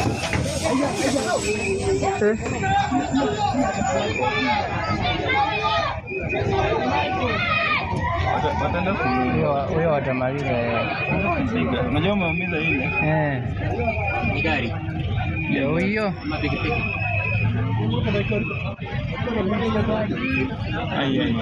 Huyo watamaliza. Unajua umeumiza ile? Ni gari. Ndio hiyo. Ai.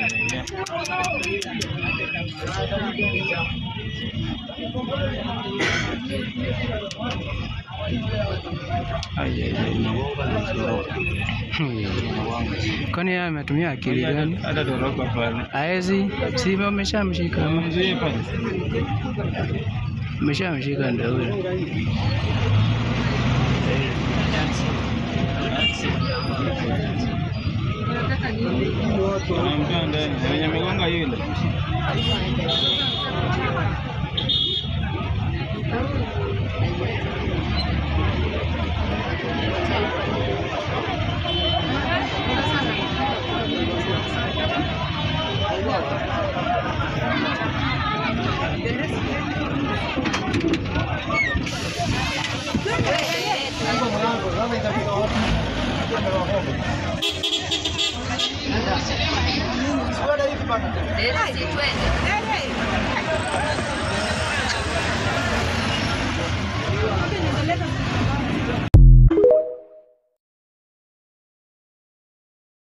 Kwani yeye ametumia akili gani? Hata toroka pale. Haezi, si ameshamshika. Mzee pale. Ameshamshika ndio huyo. Anamtoa ndani. Mwenye amegonga yule. Twende.